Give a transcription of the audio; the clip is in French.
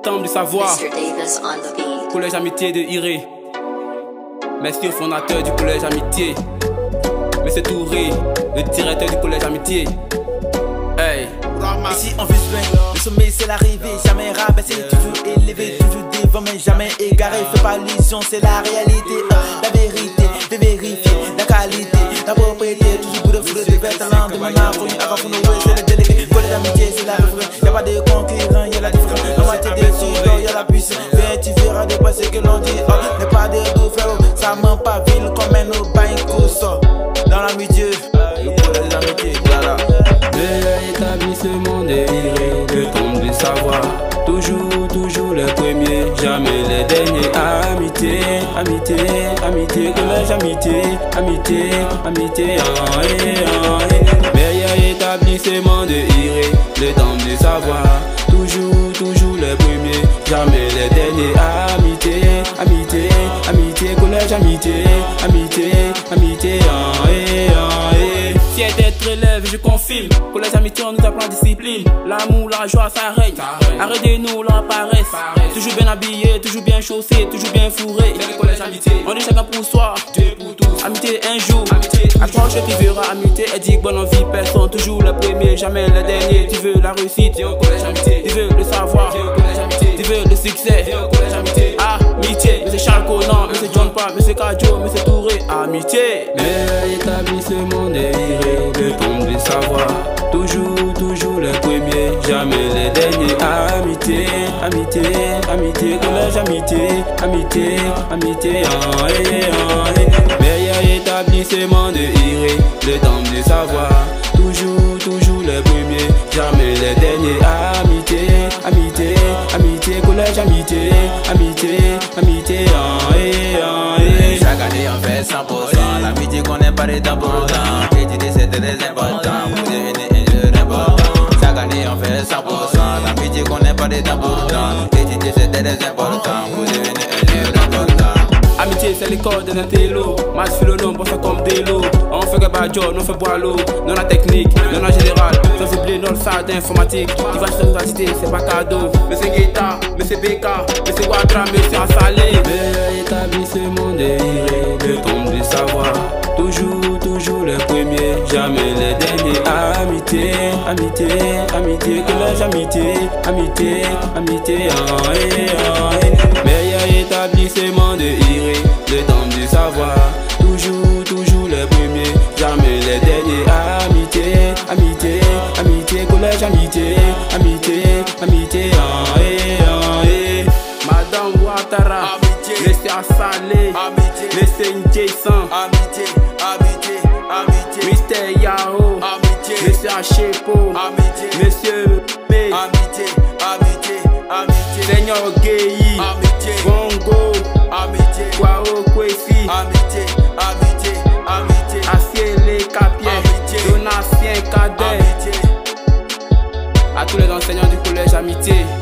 Temple du savoir. Mr. Davis on the beat. Collège Amitié de Iré. Monsieur fondateur du collège Amitié. Monsieur Touré, le directeur du collège Amitié. Hey. Ici on vise loin, le sommet c'est l'arrivée. Jamais rabaissé, toujours élevé, toujours devant mais jamais égaré. Fais pas illusion, c'est la réalité. La vérité, de vérifier, la qualité, la propriété. Toujours pour de foudre, de verre talent, de mana, fourni, avant pour nous, c'est le délégué. Collège d'amitié, c'est la référence. Y'a pas de concurrent, y'a la différence. La moitié des sous, y'a la puissance. Viens, tu verras de quoi ce que l'on dit. N'est pas de doux, frérot, ça ment pas ville comme un au bain course. Dans l'amitié, le collège d'amitié, voilà. Établissement des Iré, le temple du savoir. Toujours le premier, jamais les derniers. Amitié, amitié, amitié, collège amitié, amitié, meilleur établissement de Iré, le temple du savoir. Toujours le premier, jamais les derniers. Amitié, collège amitié, Fier d'être élève, je confirme. Collège amitié, on nous apprend discipline. L'amour, la joie, ça règne. Arrêtez-nous la paresse. Toujours bien habillé, toujours bien chaussé, toujours bien fourré. C'est le collège amitié. On dit chacun pour soi, Dieu pour tous. Amitié un jour, accroche tu verras. Amitié est dit bonne envie, personne. Toujours le premier, jamais le dernier. Tu veux la réussite, viens au collège amitié. Tu veux le savoir, viens au collège amitié. Tu veux le succès, viens au collège amitié. Amitié, monsieur Charles Conan, monsieur John Paul, monsieur Kajo, monsieur Touré. Amitié, meilleur établissement des Iré, le temple du savoir. Toujours le premier, jamais les derniers. Amitié, collège amitié, meilleur établissement de Iré, le temple du savoir. Toujours le premier, jamais les derniers. Amitié, collège amitié, Chaque année on fait 100%. L'amitié qu'on n'est pas des temps pour autant. Étudier c'est très important. Vous devenez un jeune important. Chaque année on fait 100%. L'amitié qu'on n'est pas des temps pour autant. Étudier c'est très important. Vous devenez un jeune important. Amitié c'est l'école de l'intello. Match philonome, pour ça comme des lots. On fait que badjo, on fait boire l'eau. Non la technique, non la générale. Sans oublier non le salle d'informatique. Qui va sur l'université, c'est pas cadeau. Monsieur Guetta, monsieur Beka, monsieur Ouattara, monsieur Assalé. Meilleur établissement des Iré, le temple du savoir. Toujours le premier, jamais les derniers. Amitié, collège amitié, meilleur établissement de Iré, le temple du savoir. Toujours le premier, jamais les derniers. Amitié, collège amitié, Madame Ouattara, monsieur Assalé, monsieur Jason, Mr. Yahoo, monsieur Achepo, monsieur P, Seigneur Gueyi, Bongo, Kwao Kwesi, Asiele Kapien, Donatien Cadet, à tous les enseignants du collège Amitié.